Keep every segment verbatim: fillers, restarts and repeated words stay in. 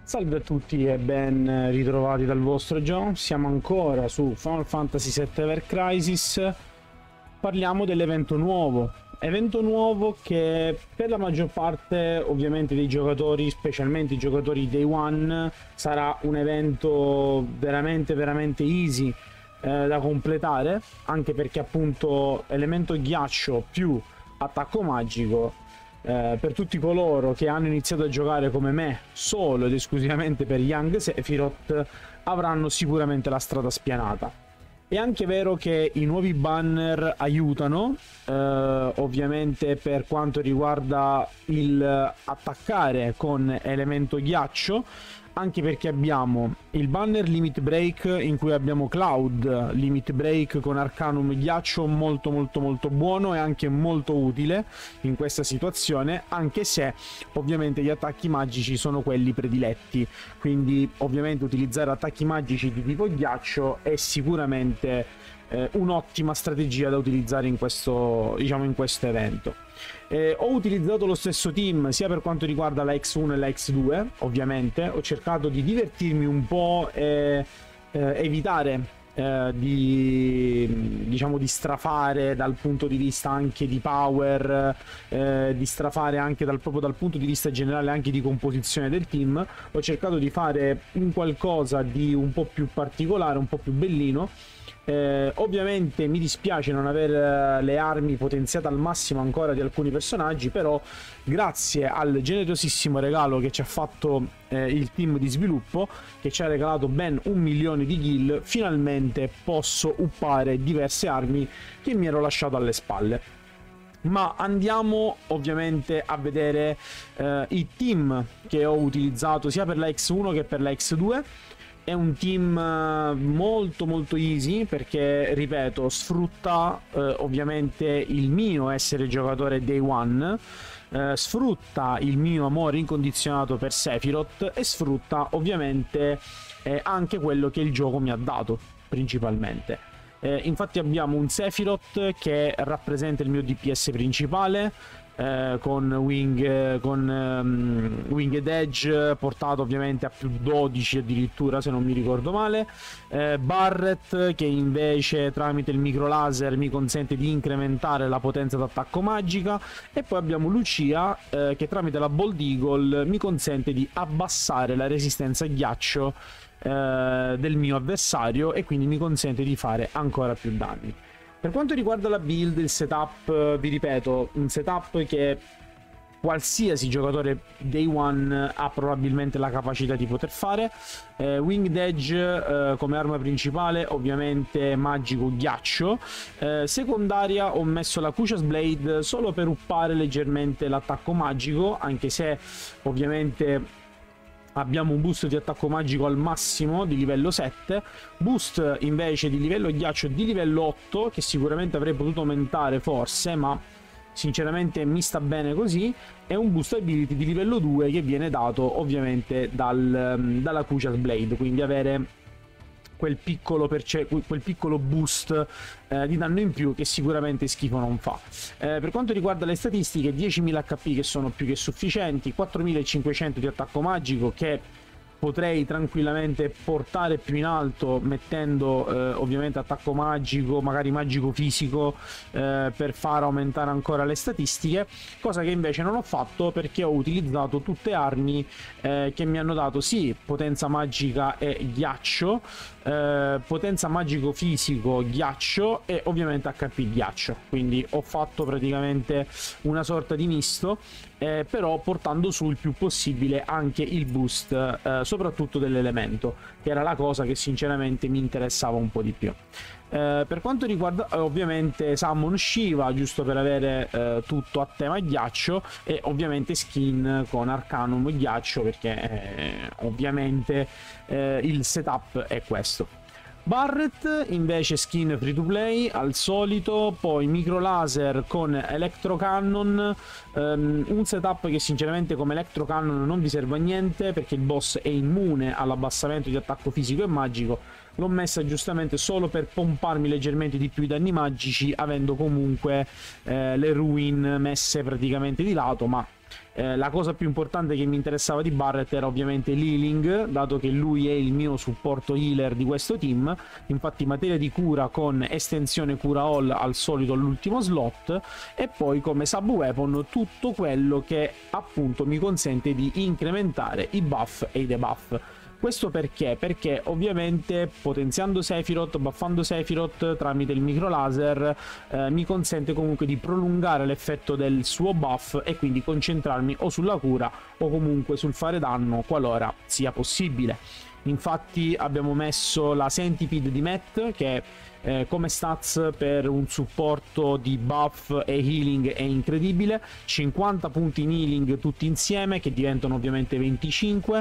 Salve a tutti e ben ritrovati dal vostro John. Siamo ancora su Final Fantasy sette Ever Crisis. Parliamo dell'evento nuovo. Evento nuovo che per la maggior parte ovviamente dei giocatori, specialmente i giocatori Day One, sarà un evento veramente veramente easy eh, da completare, anche perché appunto elemento ghiaccio più attacco magico. Eh, per tutti coloro che hanno iniziato a giocare come me solo ed esclusivamente per Young Sephiroth avranno sicuramente la strada spianata. È anche vero che i nuovi banner aiutano, eh, ovviamente per quanto riguarda il attaccare con elemento ghiaccio, anche perché abbiamo il banner Limit Break in cui abbiamo Cloud Limit Break con Arcanum ghiaccio, molto molto molto buono e anche molto utile in questa situazione, anche se ovviamente gli attacchi magici sono quelli prediletti, quindi ovviamente utilizzare attacchi magici di tipo ghiaccio è sicuramente eh, un'ottima strategia da utilizzare in questo, diciamo, in questo evento. Eh, ho utilizzato lo stesso team sia per quanto riguarda la X uno e la X due, ovviamente ho cercato di divertirmi un po' e eh, evitare eh, di, diciamo, di strafare dal punto di vista anche di power, eh, di strafare anche dal, proprio dal punto di vista generale anche di composizione del team. Ho cercato di fare un qualcosa di un po' più particolare, un po' più bellino. Eh, ovviamente mi dispiace non aver le armi potenziate al massimo ancora di alcuni personaggi, però grazie al generosissimo regalo che ci ha fatto eh, il team di sviluppo, che ci ha regalato ben un milione di gil, finalmente posso uppare diverse armi che mi ero lasciato alle spalle. Ma andiamo ovviamente a vedere eh, i team che ho utilizzato sia per la X uno che per la X due. È un team molto molto easy perché, ripeto, sfrutta eh, ovviamente il mio essere giocatore Day One, eh, sfrutta il mio amore incondizionato per Sephiroth e sfrutta ovviamente eh, anche quello che il gioco mi ha dato principalmente. Eh, infatti abbiamo un Sephiroth che rappresenta il mio D P S principale, Eh, con Wing con um, Winged Edge portato ovviamente a più dodici addirittura, se non mi ricordo male. eh, Barret che invece tramite il micro laser mi consente di incrementare la potenza d'attacco magica, e poi abbiamo Lucia eh, che tramite la Bold Eagle mi consente di abbassare la resistenza ghiaccio eh, del mio avversario e quindi mi consente di fare ancora più danni. Per quanto riguarda la build, il setup, vi ripeto, un setup che qualsiasi giocatore Day One ha probabilmente la capacità di poter fare. eh, Winged Edge eh, come arma principale, ovviamente magico ghiaccio. eh, secondaria ho messo la Crucius Blade solo per uppare leggermente l'attacco magico, anche se ovviamente abbiamo un boost di attacco magico al massimo di livello sette, boost invece di livello ghiaccio di livello otto, che sicuramente avrei potuto aumentare forse, ma sinceramente mi sta bene così, e un boost ability di livello due che viene dato ovviamente dal, dalla Crucius Blade, quindi avere quel piccolo, quel piccolo boost eh, di danno in più che sicuramente schifo non fa. Eh, per quanto riguarda le statistiche, diecimila H P che sono più che sufficienti, quattromilacinquecento di attacco magico che potrei tranquillamente portare più in alto mettendo eh, ovviamente attacco magico, magari magico fisico, eh, per far aumentare ancora le statistiche, cosa che invece non ho fatto perché ho utilizzato tutte armi eh, che mi hanno dato sì potenza magica e ghiaccio, eh, potenza magico fisico ghiaccio e ovviamente H P ghiaccio, quindi ho fatto praticamente una sorta di misto, eh, però portando su il più possibile anche il boost eh, soprattutto dell'elemento, che era la cosa che sinceramente mi interessava un po' di più. Eh, per quanto riguarda eh, ovviamente Summon Shiva, giusto per avere eh, tutto a tema ghiaccio, e ovviamente skin con Arcanum ghiaccio perché eh, ovviamente eh, il setup è questo. Barret invece skin free to play al solito, poi micro laser con Electro Cannon, um, un setup che sinceramente come Electro Cannon non vi serve a niente perché il boss è immune all'abbassamento di attacco fisico e magico. L'ho messa giustamente solo per pomparmi leggermente di più i danni magici, avendo comunque eh, le ruin messe praticamente di lato, ma Eh, la cosa più importante che mi interessava di Barret era ovviamente l'healing, dato che lui è il mio supporto healer di questo team. Infatti materia di cura con estensione cura all al solito all'ultimo slot, e poi come sub weapon tutto quello che appunto mi consente di incrementare i buff e i debuff. Questo perché? Perché ovviamente potenziando Sephiroth, buffando Sephiroth tramite il micro laser eh, mi consente comunque di prolungare l'effetto del suo buff e quindi concentrarmi o sulla cura o comunque sul fare danno qualora sia possibile. Infatti abbiamo messo la Centipede di Matt, che eh, come stats per un supporto di buff e healing è incredibile. Cinquanta punti in healing tutti insieme, che diventano ovviamente venticinque,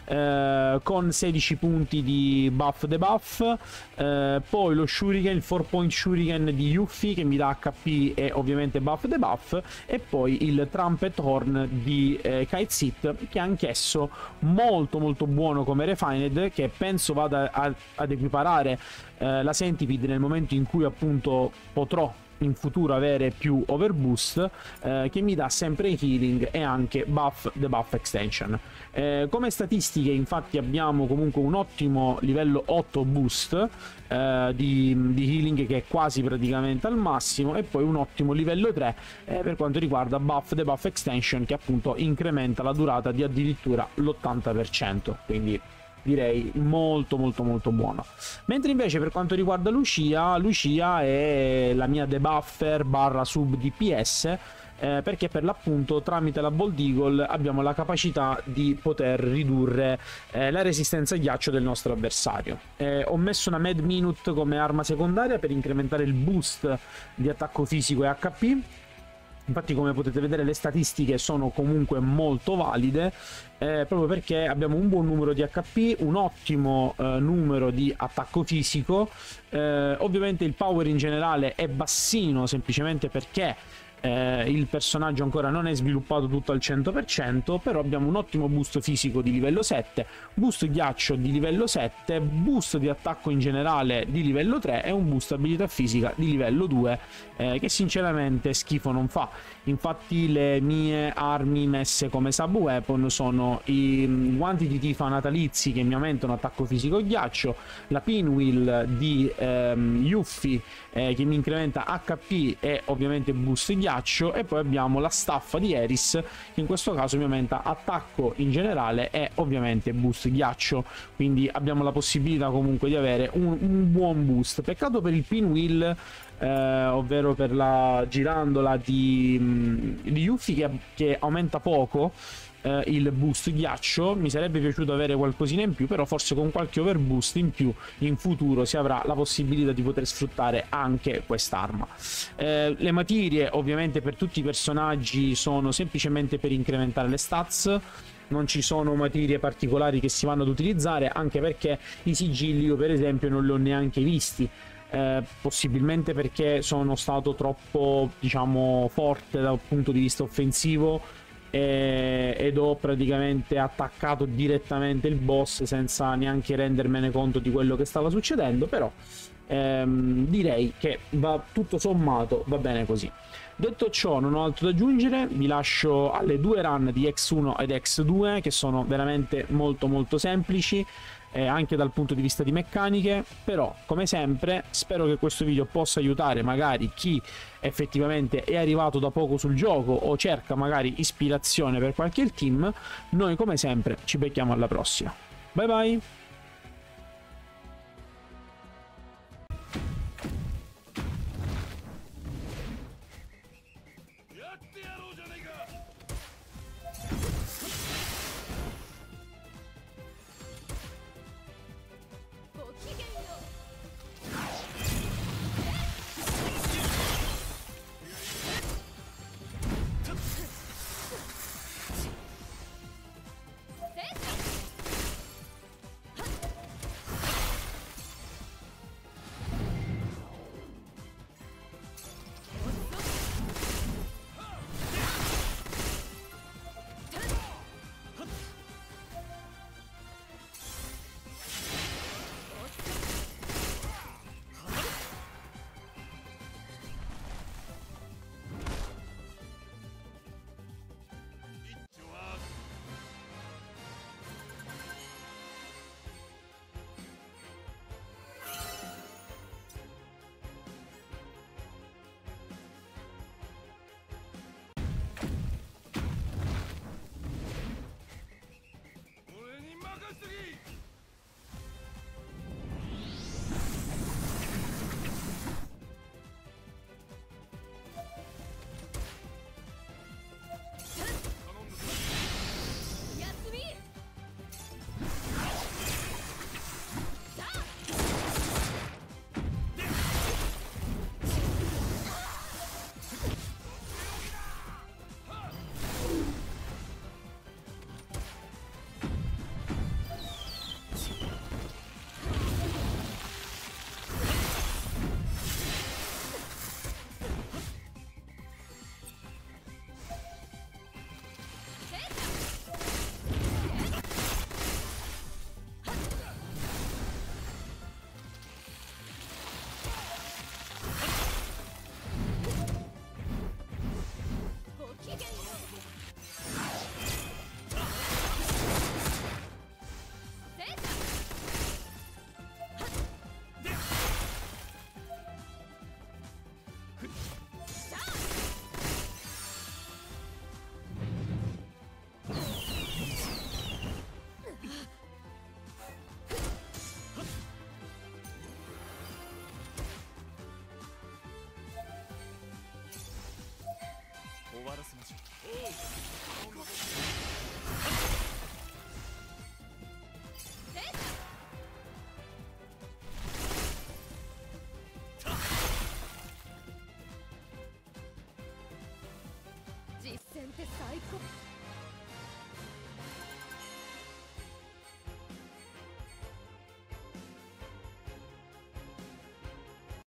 eh, con sedici punti di buff debuff. Eh, poi lo Shuriken, il quattro point Shuriken di Yuffie, che mi dà H P e ovviamente buff debuff, e poi il Trumpet Horn di eh, Kite Seat, che è anch'esso molto molto buono come Refined, che penso vada a, ad equiparare eh, la Centipede nel momento in cui appunto potrò in futuro avere più overboost, eh, che mi dà sempre healing e anche buff debuff extension. Eh, come statistiche infatti abbiamo comunque un ottimo livello otto boost eh, di, di healing, che è quasi praticamente al massimo, e poi un ottimo livello tre eh, per quanto riguarda buff debuff extension, che appunto incrementa la durata di addirittura l'ottanta per cento, quindi direi molto molto molto buono. Mentre invece per quanto riguarda Lucia, Lucia è la mia debuffer barra sub D P S, eh, perché per l'appunto tramite la Bold Eagle abbiamo la capacità di poter ridurre eh, la resistenza al ghiaccio del nostro avversario. Eh, ho messo una Mad Minute come arma secondaria per incrementare il boost di attacco fisico e H P. Infatti, come potete vedere, le statistiche sono comunque molto valide, eh, proprio perché abbiamo un buon numero di H P, un ottimo eh, numero di attacco fisico. Eh, ovviamente il power in generale è bassino, semplicemente perché eh, il personaggio ancora non è sviluppato tutto al cento per cento, però abbiamo un ottimo boost fisico di livello sette, boost ghiaccio di livello sette, boost di attacco in generale di livello tre e un boost abilità fisica di livello due, eh, che sinceramente schifo non fa. Infatti le mie armi messe come sub weapon sono i guanti di Tifa natalizi, che mi aumentano attacco fisico e ghiaccio, la pinwheel di ehm, Yuffie, eh, che mi incrementa H P e ovviamente boost ghiaccio, e poi abbiamo la staffa di Eris, che in questo caso mi aumenta attacco in generale e ovviamente boost ghiaccio, quindi abbiamo la possibilità comunque di avere un, un buon boost. Peccato per il pinwheel, Eh, ovvero per la girandola di, di Yuffie, che, che aumenta poco eh, il boost ghiaccio. Mi sarebbe piaciuto avere qualcosina in più, però forse con qualche overboost in più in futuro si avrà la possibilità di poter sfruttare anche quest'arma. Eh, le materie ovviamente per tutti i personaggi sono semplicemente per incrementare le stats. Non ci sono materie particolari che si vanno ad utilizzare, anche perché i sigilli io per esempio non li ho neanche visti. Eh, possibilmente perché sono stato troppo, diciamo, forte dal punto di vista offensivo e, ed ho praticamente attaccato direttamente il boss senza neanche rendermene conto di quello che stava succedendo. Però ehm, direi che va tutto sommato va bene così. Detto ciò, non ho altro da aggiungere, vi lascio alle due run di X uno ed X due, che sono veramente molto molto semplici, eh, anche dal punto di vista di meccaniche. Però come sempre spero che questo video possa aiutare magari chi effettivamente è arrivato da poco sul gioco o cerca magari ispirazione per qualche team. Noi come sempre ci becchiamo alla prossima, bye bye.